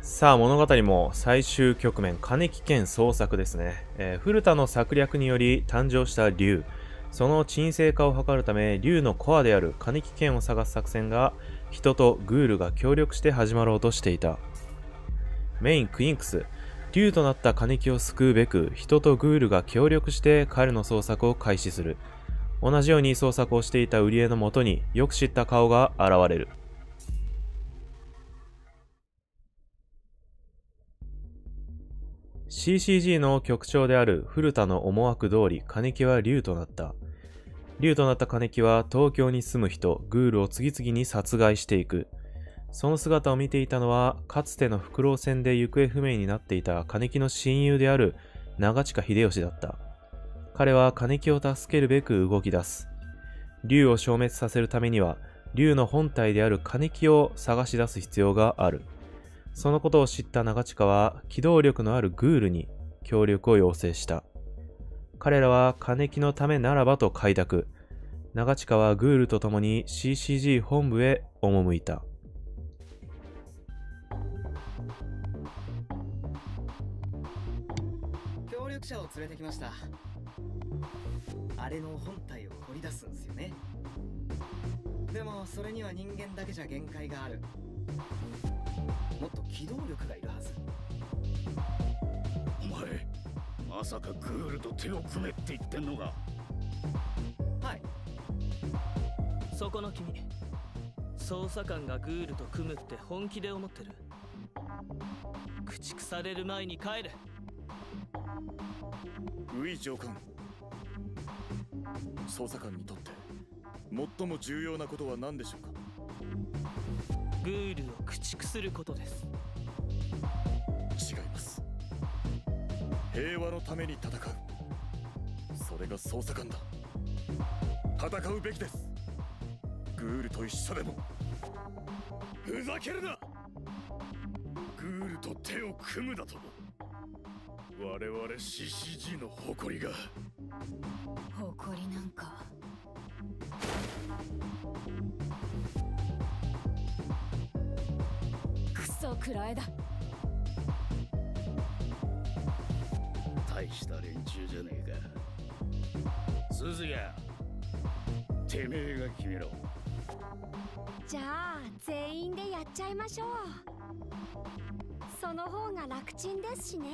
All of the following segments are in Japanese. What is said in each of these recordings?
さあ物語も最終局面、金木兼創作ですね。古田の策略により誕生した竜、その沈静化を図るため竜のコアである金木兼を探す作戦が人とグールが協力して始まろうとしていた。メインクインクス、竜となった金木を救うべく人とグールが協力して彼の捜索を開始する。同じように捜索をしていた売り絵のもとによく知った顔が現れる。CCG の局長である古田の思惑通り金木は竜となった。竜となった金木は東京に住む人、グールを次々に殺害していく。その姿を見ていたのは、かつてのフクロウ戦で行方不明になっていた金木の親友である長近秀吉だった。彼は金木を助けるべく動き出す。竜を消滅させるためには、竜の本体である金木を探し出す必要がある。そのことを知った長近は機動力のあるグールに協力を要請した。彼らは金木のためならばと快諾。長近はグールと共に CCG 本部へ赴いた。 協力者を連れてきました。あれの本体を掘り出すんですよね。でもそれには人間だけじゃ限界がある。もっと機動力がいるはず。 お前まさかグールと手を組めって言ってんのか。 はい。 そこの君、捜査官がグールと組むって本気で思ってる？駆逐される前に帰れ。 ウィ上官、捜査官にとって最も重要なことは何でしょうか。 グールを駆逐することです。 違います。平和のために戦う、それが捜査官だ。戦うべきです。グールと一緒でも。ふざけるな。グールと手を組むだと。我々 CCG の誇りが。 誇りなんか。クソくらえだ。 大した連中じゃねえか。鈴谷、てめえが決めろ。 じゃあ全員でやっちゃいましょう。その方が楽ちんですしね。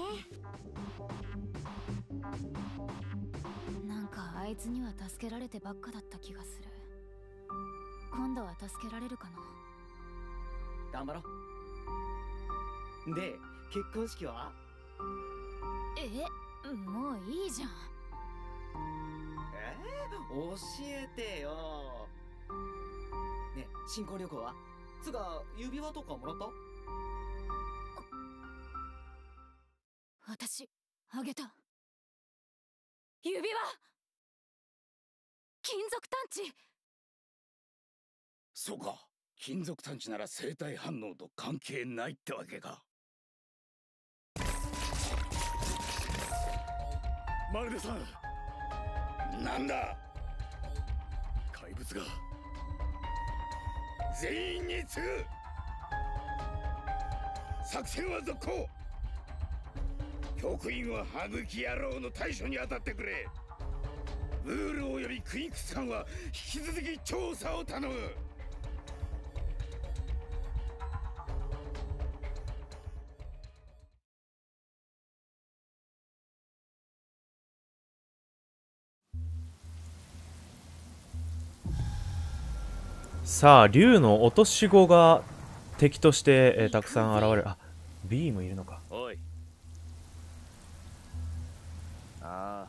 なんかあいつには助けられてばっかだった気がする。今度は助けられるかな。 頑張ろう。で、結婚式は？ もういいじゃん。 教えてよ。ね、新婚旅行は？つか指輪とかもらった？ 私あげた。指輪。金属探知。 そうか、金属探知なら生体反応と関係ないってわけか。 マルデさん、 なんだ。 怪物が。 全員に次ぐ。作戦は続行。局員は歯茎野郎の対処に当たってくれ。ウールおよびクインクス官は引き続き調査を頼む。 さあ竜の落とし子が敵として、たくさん現れる。あ、B もいるのか。 おい。あ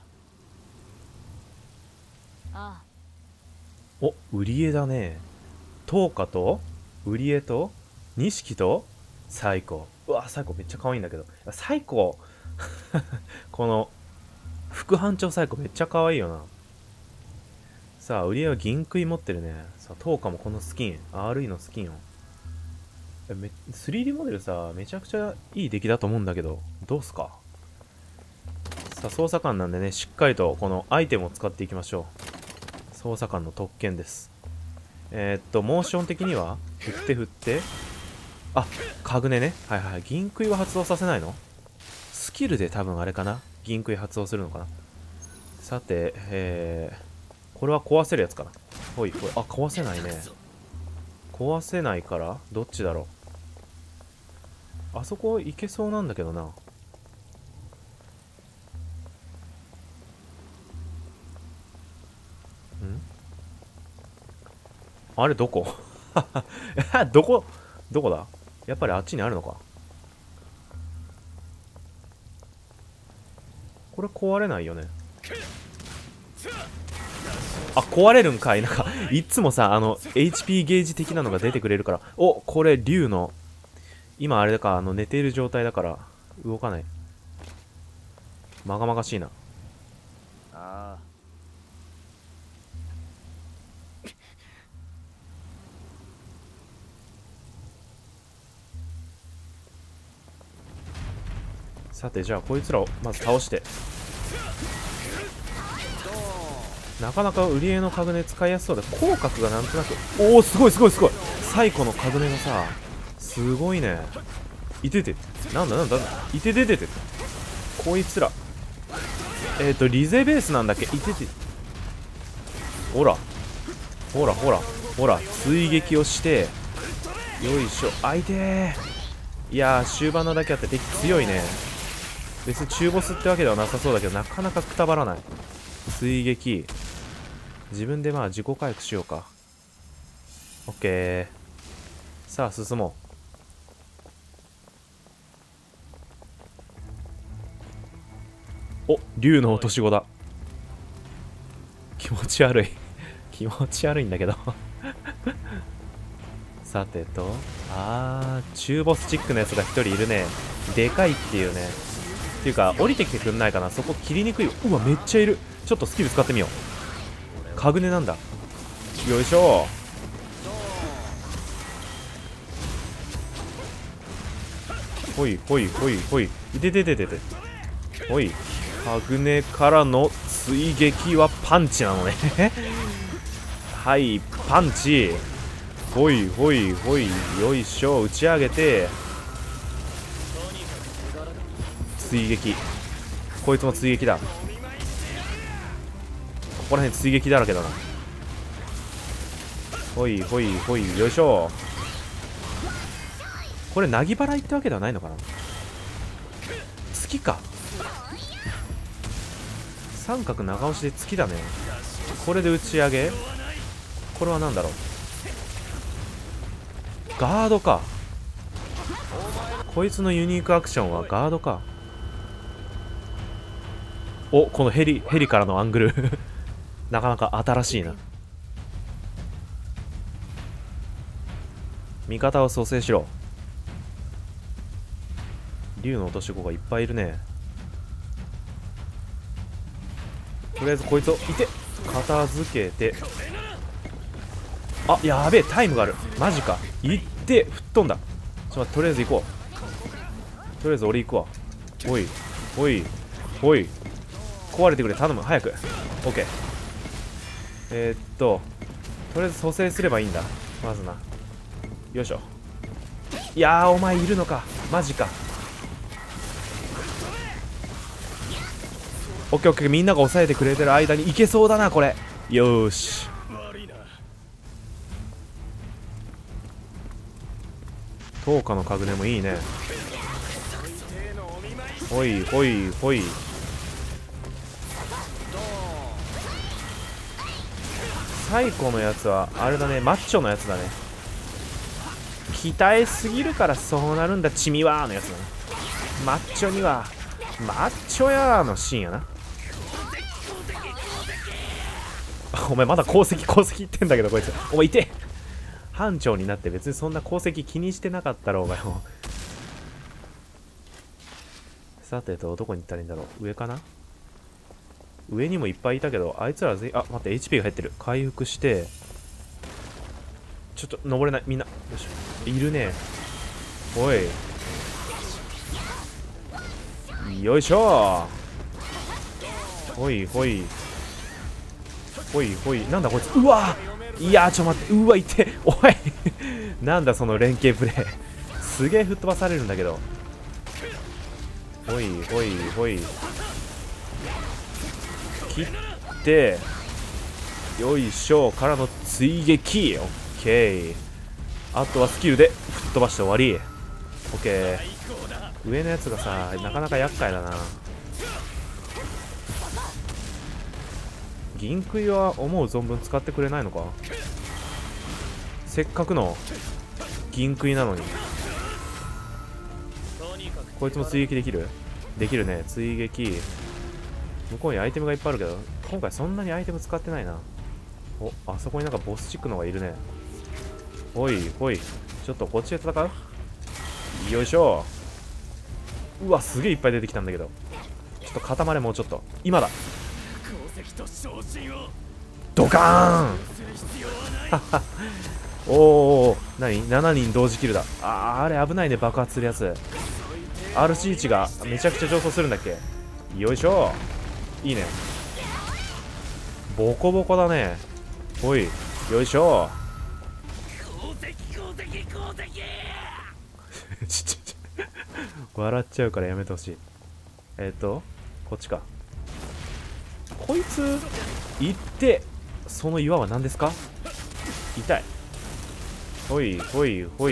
ああ。 お、売り絵だね。東花と売り絵と錦とサイコ。うわ、サイコめっちゃ可愛いんだけど。サイコこの副班長サイコめっちゃ可愛いよな。さあ売り絵は銀杭持ってるね。さあ東花もこのスキン RE のスキンを3D モデルさめちゃくちゃいい出来だと思うんだけど、どうすか。さあ捜査官なんでね、しっかりとこのアイテムを使っていきましょう。捜査官の特権です。モーション的には振って振って、 あ、カグネね。はいはい。銀杭は発動させないの？スキルで多分あれかな、銀杭発動するのかな。さて、これは壊せるやつかな。ほいほい。あ、壊せないね。壊せないからどっちだろう。あそこ行けそうなんだけどな。あれどこどこだ。やっぱりあっちにあるのか。これ壊れないよね。あ、壊れるんかい。なんかいつもさ、HP ゲージ的なのが出てくれるから。お、これ竜の今あれだか、寝ている状態だから動かない。まがまがしいな。 ああ、 さてじゃあこいつらをまず倒して。なかなか売り絵のカグネ使いやすそうで、口角がなんとなく、おお、すごいすごいすごい。最古のカグネがさ、すごいね。いてて、なんだいてててて、こいつらリゼベースなんだっけ。いてて、ほらほらほらほら、追撃をして、よいしょ。あいてー。いやー、終盤なだけあって敵強いね。別に中ボスってわけではなさそうだけど、なかなかくたばらない。追撃、自分でまあ自己回復しようか。オッケー。さあ進もう。お、竜の落とし子だ。気持ち悪い気持ち悪いんだけどさてと、中ボスチックなやつが一人いるね。でかいっていうね。っていうか降りてきてくんないかな。そこ切りにくい。うわ、めっちゃいる。ちょっとスキル使ってみよう。カグネなんだ。よいしょ。ほいほいほいほい。いててててて。ほい。カグネからの追撃はパンチなのねはい、パンチ。ほいほいほい。よいしょ。打ち上げて追撃。こいつも追撃だ。ここら辺追撃だらけだな。ほいほいほい。よいしょ。これなぎ払いってわけではないのかな。月か。三角長押しで月だね。これで打ち上げ。これは何だろう。ガードか。こいつのユニークアクションはガードか。お、このヘリからのアングルなかなか新しいな。味方を蘇生しろ。竜の落とし子がいっぱいいるね。とりあえずこいつをいて片付けて。あ、やべえ、タイムがある。マジか。いって吹っ飛んだ。ちょっと待って、とりあえず行こう。とりあえず俺行くわ。ほいほいほい。壊れてくれ、頼む、早く。オッケー。とりあえず蘇生すればいいんだ、まずな。よいしょ。いやー、お前いるのか。マジか。オッケーオッケー。みんなが抑えてくれてる間にいけそうだな、これ。よーし。10日のカグネもいいね。ほいほいほい。最古のやつはあれだね、マッチョのやつだね。鍛えすぎるからそうなるんだ、チミワーのやつだね。マッチョにはマッチョやーのシーンやな。お前まだ功績言ってんだけど、こいつ。お前いて。班長になって別にそんな功績気にしてなかったろうがよ。さてと、どこに行ったらいいんだろう。上かな。上にもいっぱいいたけど、あいつら全員、あ、待って、HP が減ってる。回復して、ちょっと登れない、みんな。よいしょ。いるね。おい。よいしょ。ほいほい。ほいほい。なんだこいつ。うわ、いやー、ちょっと待って。うわ、いて。おい。なんだその連携プレイ。 すげえ吹っ飛ばされるんだけど。ほいほいほい。切ってよいしょからの追撃。オッケー。あとはスキルで吹っ飛ばして終わり。オッケー。上のやつがさなかなか厄介だな。銀杭は思う存分使ってくれないのか。せっかくの銀杭なのに。こいつも追撃できる？できるね。追撃。向こうにアイテムがいっぱいあるけど、今回そんなにアイテム使ってないな。お、あそこになんかボスチックのがいるね。ほいほい。ちょっとこっちで戦う？よいしょ。うわ、すげえいっぱい出てきたんだけど。ちょっと固まれ、もうちょっと。今だ。ドカーンおー、何 ?7 人同時キルだ。あれ危ないね、爆発するやつ。RC 値がめちゃくちゃ上昇するんだっけ。よいしょ。いいね。ボコボコだね。ほい、よいしょ。笑っちゃうからやめてほしい。こっちか。こいつ行って、その岩は何ですか？痛い。ほいほいほい。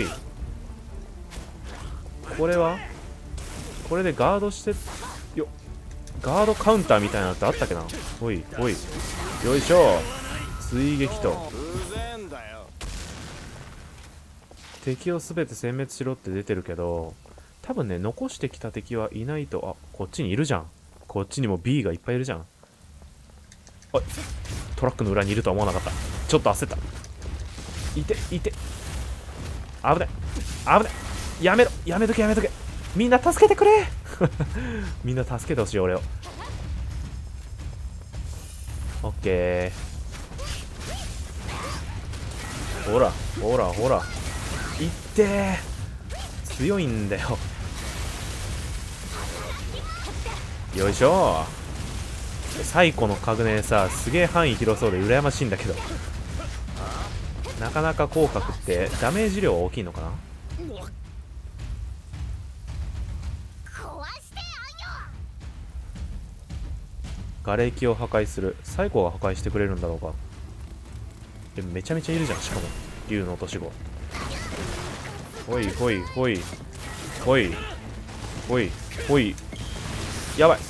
これはこれでガードしてよ。ガードカウンターみたいなのってあったっけな。ほいほい。よいしょ。追撃と。敵を全て殲滅しろって出てるけど、多分ね、残してきた敵はいないと。あ、こっちにいるじゃん。こっちにも B がいっぱいいるじゃん。おい、トラックの裏にいるとは思わなかった。ちょっと焦った。いていて。危ない危ない。やめろ、やめとけやめとけ。みんな助けてくれみんな助けてほしい俺を。オッケー。ほらほらほら。いってー。強いんだよ。よいしょ。最古のカグネさ、すげえ範囲広そうで羨ましいんだけど、なかなか効果ってダメージ量は大きいのかな。瓦礫を破壊する。最古が破壊してくれるんだろうか。めちゃめちゃいるじゃん。しかも竜の落とし子。ほいほいほいほいほいほい。やばい。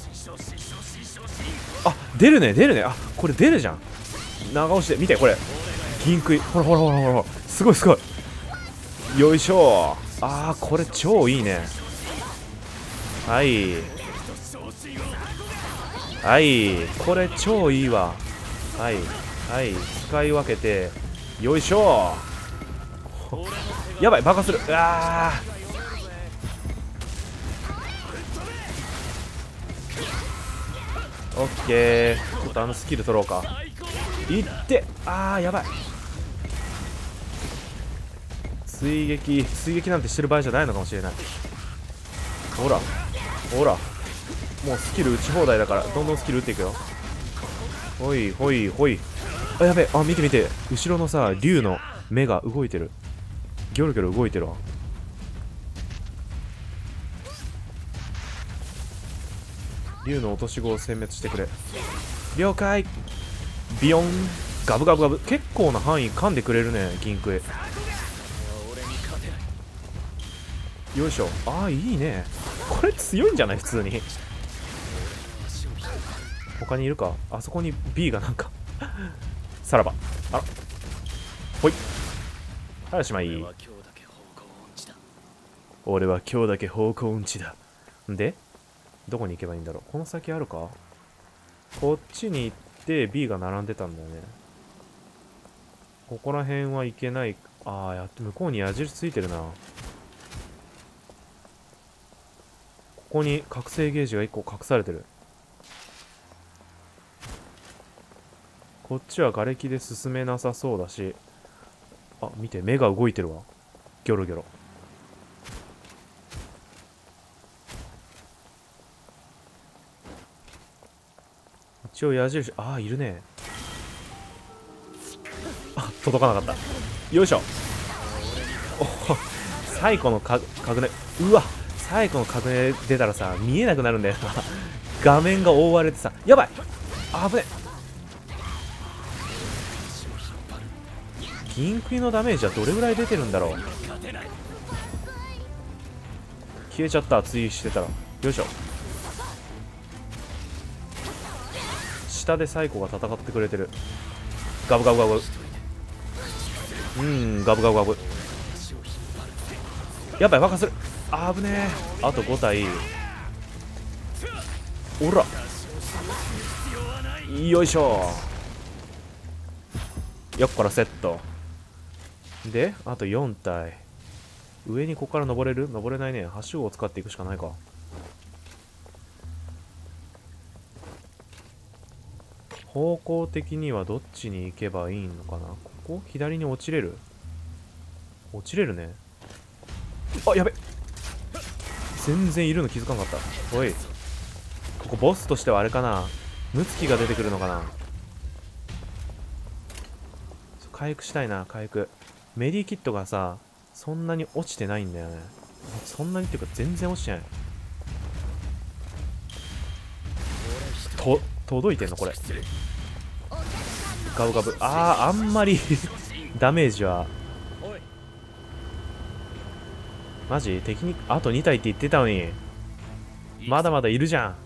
あ、出るね出るね。あ、これ出るじゃん。長押しで見て、これ銀杭。ほらほらほらほら、すごいすごい。よいしょ。あー、これ超いいね。はいはい、これ超いいわ。はいはい、使い分けて。よいしょ。やばい、爆破する。うわー、オッケー。ちょっとあのスキル取ろうか。いって。あー、やばい。追撃なんてしてる場合じゃないのかもしれない。ほらほら、もうスキル打ち放題だから、どんどんスキル打っていくよ。ほいほいほい。あ、やべえ。あ、見て見て、後ろのさ竜の目が動いてる。ギョロギョロ動いてるわ。竜の落とし子を殲滅してくれ。了解。ビヨン。ガブガブガブ。結構な範囲噛んでくれるね、銀杭。よいしょ。ああ、いいね。これ強いんじゃない普通に。他にいるか。あそこに B がなんかさらば。あら、ほい。はい、おしまい。俺は今日だけ方向音痴だ。で、どこに行けばいいんだろう。この先あるか。こっちに行って B が並んでたんだよね。ここら辺は行けない。ああ、やっと向こうに矢印ついてるな。ここに覚醒ゲージが1個隠されてる。こっちは瓦礫で進めなさそうだし。あ、見て、目が動いてるわ。ギョロギョロ。一応矢印、ああ、いるね。あ、届かなかった。よいしょ。お、 最古のかぐね、うわ、最古のかぐね出たらさ、見えなくなるんだよな。画面が覆われてさ、やばい、危ね。銀杭のダメージはどれぐらい出てるんだろう。消えちゃった、追してたら。よいしょ。下でサイコが戦ってくれてる。ガブガブガブ。ガブガブガブ。やばい、爆破する。あぶねえ。あと5体。おら、よいしょ。よっこらセットで、あと4体。上にここから登れる？登れないね。はしごを使っていくしかないか。方向的にはどっちに行けばいいのかな。ここ左に落ちれる？落ちれるね。あ、やべ、全然いるの気づかなかった。おい、ここボスとしてはあれかな、ムツキが出てくるのかな。回復したいな。回復メディキットがさ、そんなに落ちてないんだよね。そんなにっていうか全然落ちてない。届いてんのこれ。ガブガブ。あんまりダメージは。マジ敵にあと2体って言ってたのに、まだまだいるじゃん。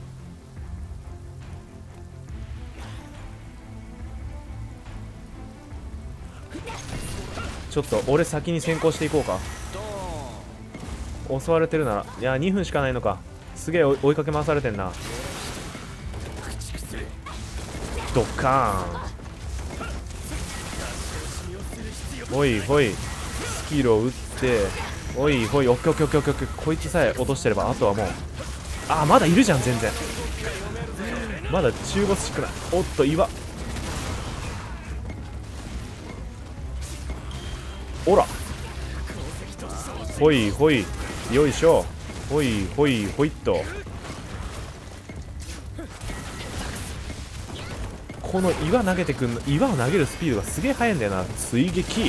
ちょっと俺先に先行していこうか。襲われてるなら。いや、2分しかないのか。すげえ追いかけ回されてんな。ドッカーン。おいほい、スキルを打って、おいほい、オッケーオッケーオッケーオッケーオッケー。こいつさえ落としてればあとはもう、まだいるじゃん。全然まだ中ボスしかない。おっと、岩。おら、ほいほい、よいしょ。ほいほいほいっと。この岩投げてくんの、岩を投げるスピードがすげえ速いんだよな。追撃、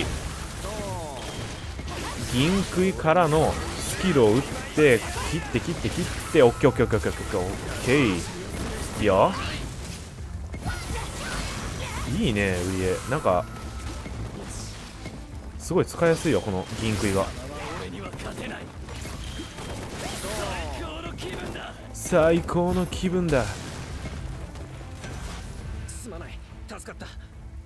銀杭からのスキルを打って、切って切って切って、オッケーオッケーオッケーオッケーオッケー。いいよ、いいね。上なんかすごい使いやすいよ、この銀杭が。最高の気分だ。 すまない、助かった。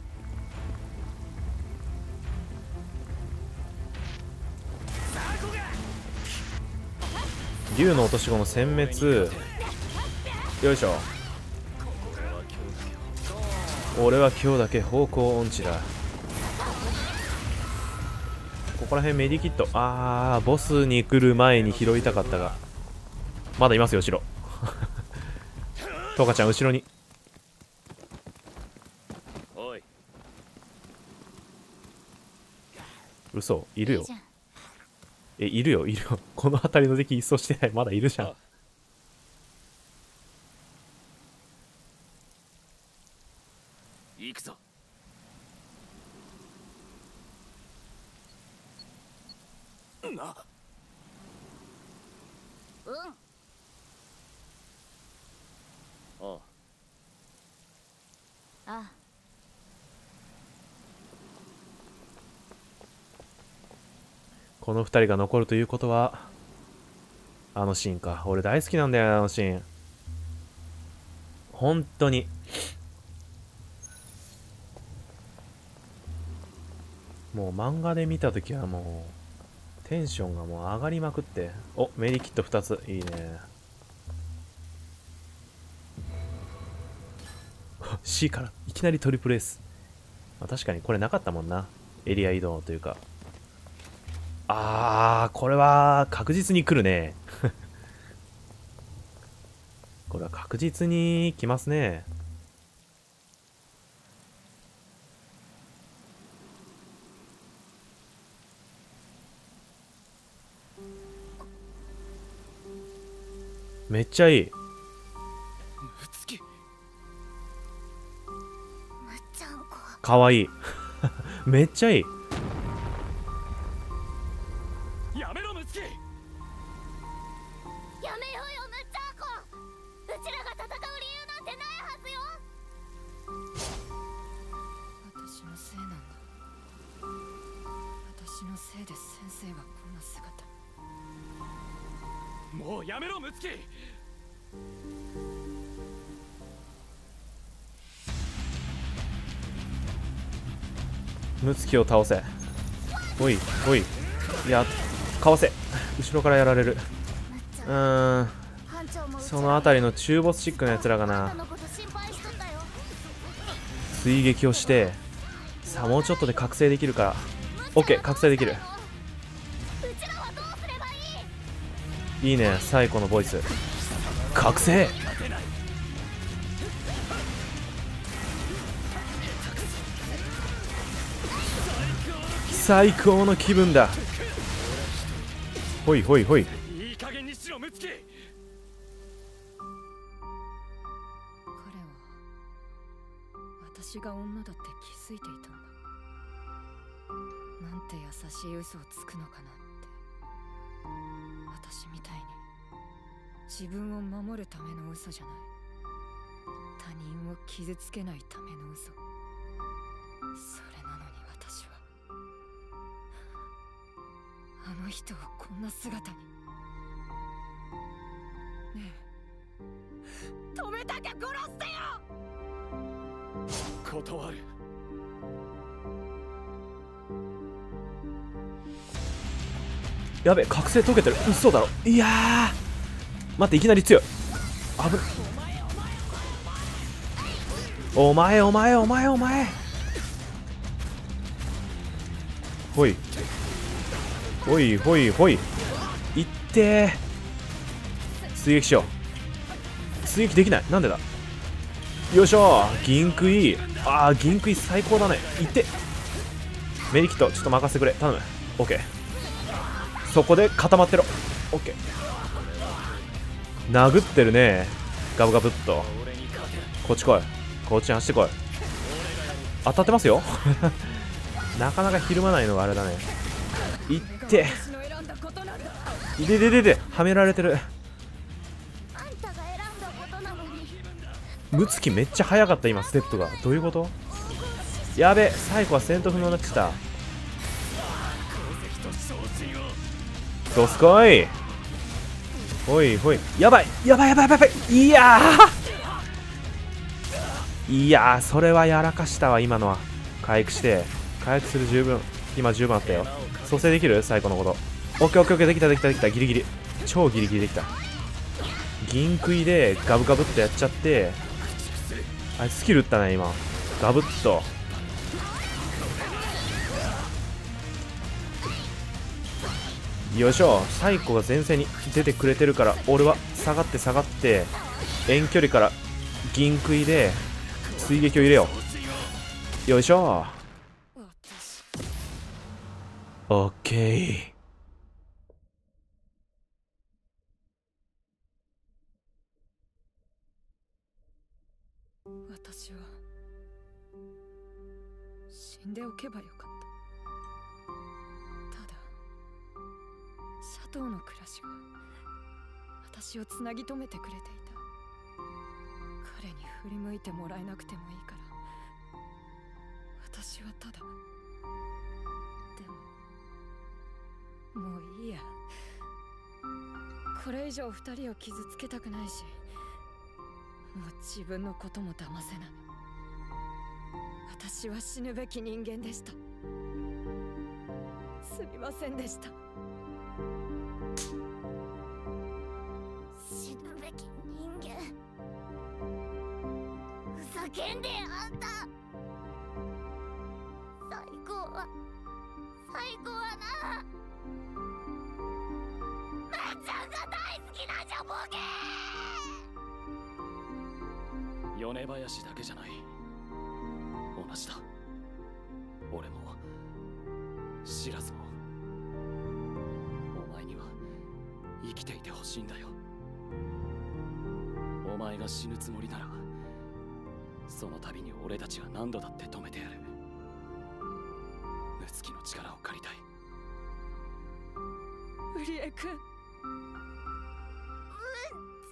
竜の落とし子の殲滅。よいしょ。俺は今日だけ方向音痴だ。ここら辺メディキット。ボスに来る前に拾いたかったが、まだいますよ後ろ。トカちゃん後ろに。 おい、 嘘、いるよ。いるよいるよ。この辺りの敵一掃してない。まだいるじゃん。 行くぞ。な、 うん。 ああ、 この2人が残るということは、あのシーンか。俺大好きなんだよね、あのシーン。本当に。もう漫画で見たときはもうテンションがもう上がりまくって。お、メディキット2つ。いいね。C からいきなりトリプル S。確かにこれなかったもんな。エリア移動というか。これは確実に来るね。これは確実に来ますね。めっちゃいい。 むっちゃんこ。 かわいい。めっちゃいい。 やめようよムッチャーコ。うちらが戦う理由なんてないはずよ。 私のせいなんだ。私のせいで先生がこんな姿。 もうやめろムツキ。 ムツキを倒せ。おいおい、いや、かわせ。後ろからやられる。そのあたりの中ボスチックなやつらがな、追撃をして、さあもうちょっとで覚醒できるから。オッケー、覚醒できる。いいね、サイコのボイス。覚醒。最高の気分だ。ほいほいほい。 いい加減にしろムツキ。 彼は私が女だって気づいていたんだ。なんて優しい嘘をつくのかなって。私みたいに自分を守るための嘘じゃない、他人を傷つけないための嘘。それなのに私はあの人をこんな姿に。ねえ、止めたきゃ殺してよ。 断る。 やべ、覚醒解けてる。嘘だろ。いやー、待って、いきなり強い。危ない。お前お前お前お前。ほいほいほいほい。いってー。追撃しよう。追撃できない。なんでだ。よいしょー。銀食い。ああ、銀食い最高だね。いって。メディキットちょっと任せてくれ。頼む。オッケー。そこで固まってろ。オッケー。殴ってるね。ガブガブっと。こっち来い。こっちに走ってこい。当たってますよ。なかなかひるまないのがあれだね。いって。いでででで、はめられてる。ムツキめっちゃ速かった今、ステップが。どういうこと。やべ、最後は戦闘不能になってた。どすこい。ほいほい。やばいやばいやばいやばい。いやー、いやー、それはやらかしたわ。今のは回復して、回復する十分、今十分あったよ。蘇生できる最後のこと。オッケーオッケーオッケー、できたできたできた。ギリギリ、超ギリギリできた。銀食いでガブガブっとやっちゃって、あいつスキル打ったね今。ガブッと。よいしょ。サイコが前線に出てくれてるから、俺は下がって下がって遠距離から銀食いで追撃を入れよう。よいしょ。オッケー。 私は死んでおけばよかった。ただシャトーの暮らしが私をつなぎ止めてくれていた。彼に振り向いてもらえなくてもいいから、私はただ。でももういいや。これ以上二人を傷つけたくないし、もう自分のことも騙せない。私は死ぬべき人間でした。すみませんでした。 死ぬべき人間。ふざけんであんた。最後はな、まっちゃんが大好きなんじゃボケー。 米林だけじゃない、同じだ。俺も知らずも。お前には生きていてほしいんだよ。お前が死ぬつもりなら、その度に俺たちは何度だって止めてやる。ムツキの力を借りたい。 ウリエ君。 無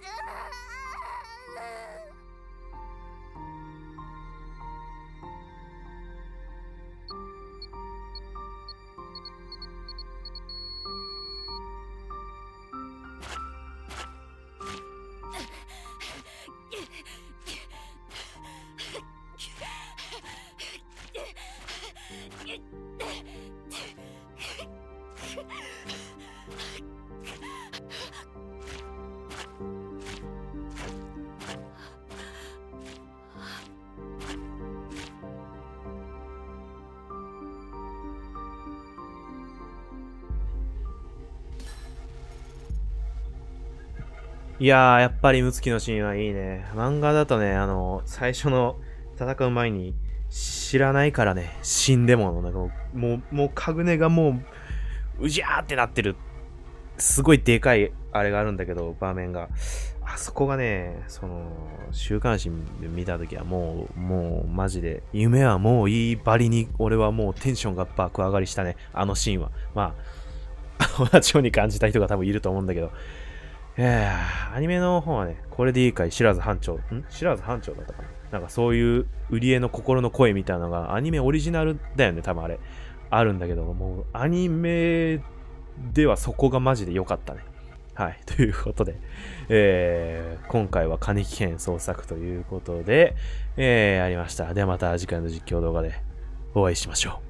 いやー、やっぱりムツキのシーンはいいね。漫画だとね、最初の戦う前に知らないからね、死んでも、なんかもう、カグネがもう、うじゃーってなってる。すごいでかい、あれがあるんだけど、場面が。あそこがね、週刊誌見たときはもう、マジで、夢はもういいばりに、俺はもうテンションが爆上がりしたね、あのシーンは。まあ、同じように感じた人が多分いると思うんだけど、アニメの方はね、これでいいかい、白津班長だったかな。なんかそういう売り絵の心の声みたいなのがアニメオリジナルだよね、多分あれ。あるんだけど、もうアニメではそこがマジで良かったね。はい。ということで、今回は金木編創作ということで、やりました。ではまた次回の実況動画でお会いしましょう。